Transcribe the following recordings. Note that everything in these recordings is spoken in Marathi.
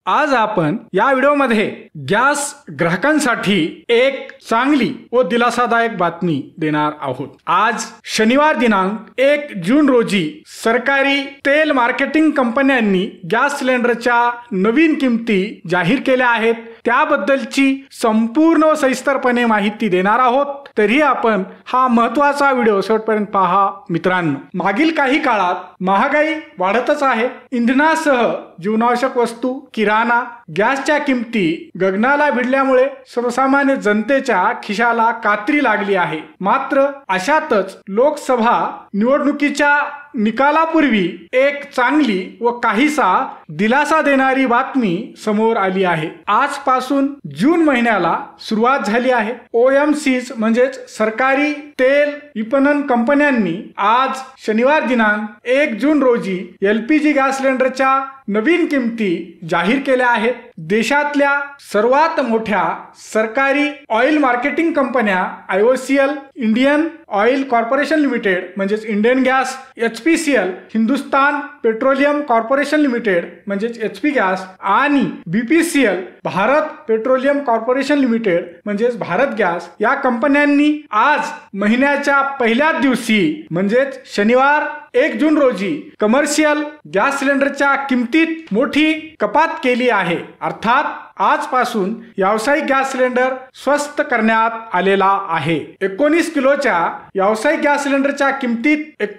आज आपण या व्हिडिओमध्ये गॅस ग्राहकांसाठी एक चांगली व दिलासादायक बातमी देणार आहोत। आज शनिवार दिनांक 1 जून रोजी सरकारी तेल मार्केटिंग कंपन्यांनी गॅस सिलेंडरच्या नवीन किमती जाहीर केल्या आहेत। त्याबद्दलची संपूर्ण व सविस्तरपणे माहिती देणार आहोत। तरी आपण हा महत्त्वाचा व्हिडिओ शेवटपर्यंत पहा मित्रांनो। मागील काही काळात महागाई वाढतच आहे। इंधनासह जीवनावश्यक वस्तू, किराणा, गॅसच्या किमती गगनाला भिडल्यामुळे सर्वसामान्य जनतेच्या खिशाला कात्री लागली आहे। मात्र अशातच लोकसभा निवडणुकीच्या निकालापूर्वी एक चांगली व काहीसा दिलासा देणारी बातमी समोर आली आहे। आजपासून जून महिन्याला सुरुवात झाली आहे। OMCs म्हणजेच सरकारी तेल विपणन कंपन्यांनी आज शनिवार दिनांक 1 जून रोजी LPG गॅस सिलेंडरच्या नवीन किमती जाहीर केल्या आहेत। देशातल्या सर्वात मोठ्या सरकारी ऑइल मार्केटिंग कंपन्या IOCL, Indian oil corporation limited म्हणजेच Indian gas, HPCL, Hindustan petroleum corporation limited म्हणजेच HP गॅस आणि BPCL, Bharat petroleum corporation limited म्हणजेच भारत गॅस या कंपन्यांनी आज महिन्याच्या पहिल्या दिवशी म्हणजेच शनिवार 1 जून रोजी कमर्शियल गॅस सिलेंडरच्या किमतीत मोठी कपात केली आहे। अर्थात आजपासून व्यावसायिक गॅस सिलेंडर स्वस्त करण्यात आलेला आहे। 19 किलोच्या व्यावसायिक गॅस सिलेंडरच्या किमतीत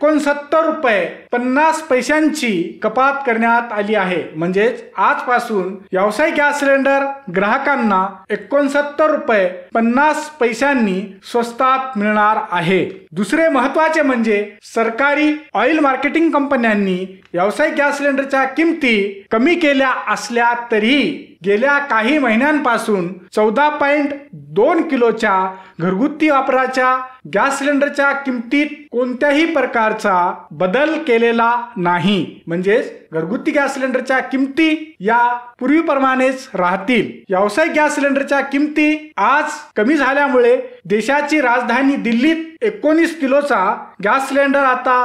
69 रुपये 50 पैशांची कपात करण्यात आली आहे। म्हणजेच आजपासून व्यावसायिक गॅस सिलेंडर ग्राहकांना 69 रुपये 50 पैशांनी स्वस्तात मिळणार आहे। दुसरे महत्त्वाचे म्हणजे सरकारी ऑइल मार्केटिंग कंपन्यांनी व्यावसायिक गॅस सिलेंडरच्या किमती कमी केल्या असल्या तरी गेल्या काही महिन्यांपासून 14.2 किलोच्या घरगुती वापराच्या गॅस सिलेंडरच्या किमतीत कोणत्याही प्रकारचा बदल केलेला नाही। म्हणजेच घरगुती गॅस सिलेंडरच्या किमती या पूर्वीप्रमाणेच राहतील। व्यावसायिक गॅस सिलेंडरच्या किमती आज कमी झाल्यामुळे देशाची राजधानी दिल्लीत 19 किलोचा गॅस सिलेंडर आता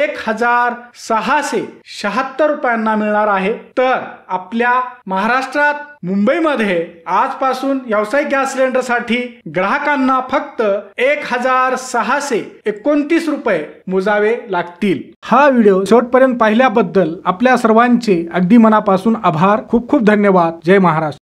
1676 रुपयांना मिळणार आहे। तर आपल्या महाराष्ट्रात मुंबईमध्ये आजपासून व्यावसायिक गॅस सिलेंडरसाठी ग्राहकांना फक्त 1629 रुपये मोजावे लागतील। हा व्हिडिओ शेवटपर्यंत पाहिल्याबद्दल आपल्या सर्वांचे अगदी मनापासून आभार। खूप खूप धन्यवाद। जय महाराष्ट्र।